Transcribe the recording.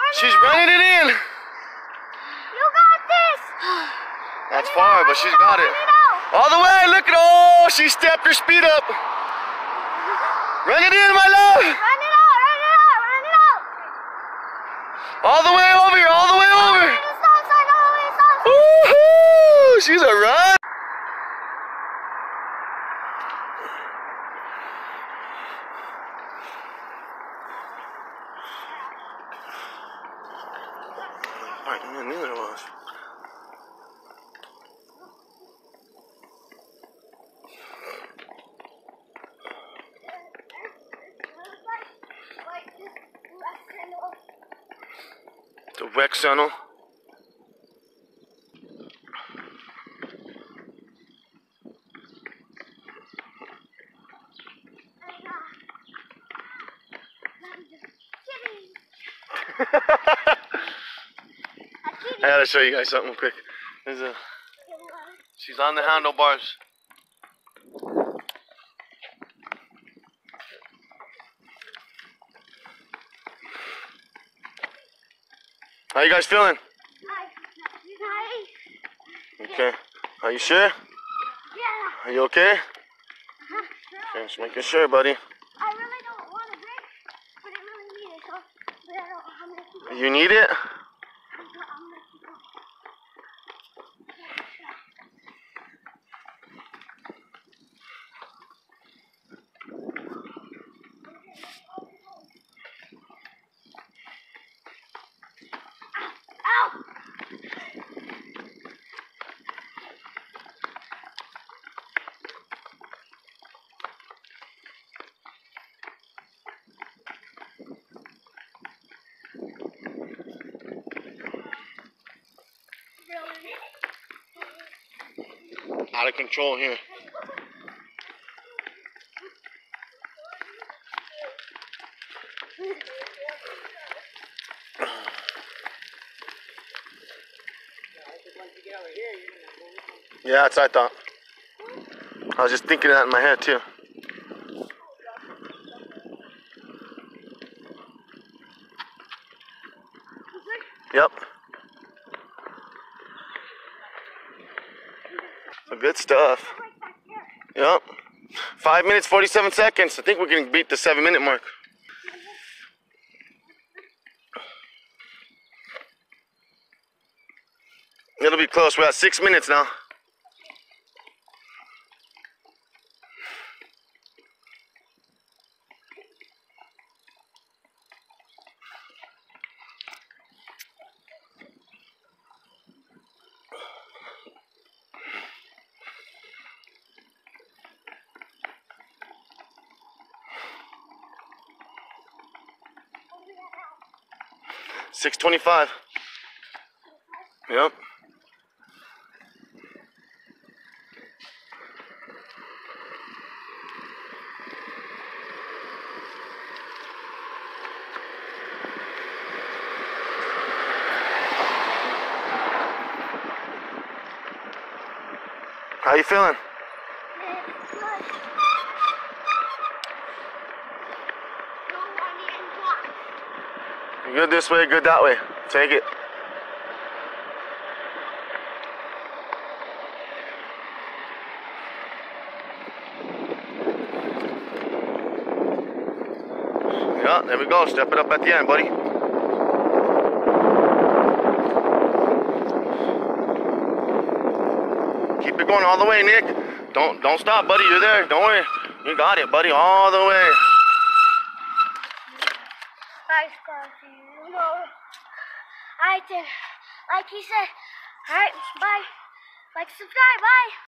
She's running it in. You got this. That's far, but she's got it. All the way, look at, oh, she stepped her speed up. Run it in, my love. Run it out, run it out, run it out. All the way over here, all the way over. Stop sign, all the way, stop sign. Woohoo! She's a run. I knew there was. The wreck tunnel. I gotta show you guys something real quick. She's on the handlebars. How you guys feeling? Okay. Are you sure? Yeah. Are you okay? Okay, just making sure, buddy. I really don't want to drink, but I really need it. So, but I don't, I'm gonna keep going. You need it? I'm gonna keep going. Ow! 'Cause out of control here. Yeah, that's what I thought. I was just thinking that in my head too. Yep. Some good stuff. Yep. 5 minutes, 47 seconds. I think we're going to beat the 7-minute mark. It'll be close. We're at 6 minutes now. $6.25. Yep. How you feeling? Good this way, good that way. Take it. Yeah, there we go. Step it up at the end, buddy. Keep it going all the way, Nick. Don't stop, buddy. You're there. Don't worry. You got it, buddy. All the way. Bye, Scarfy. No. Alright then. Like he said. Alright, bye. Like, subscribe, bye.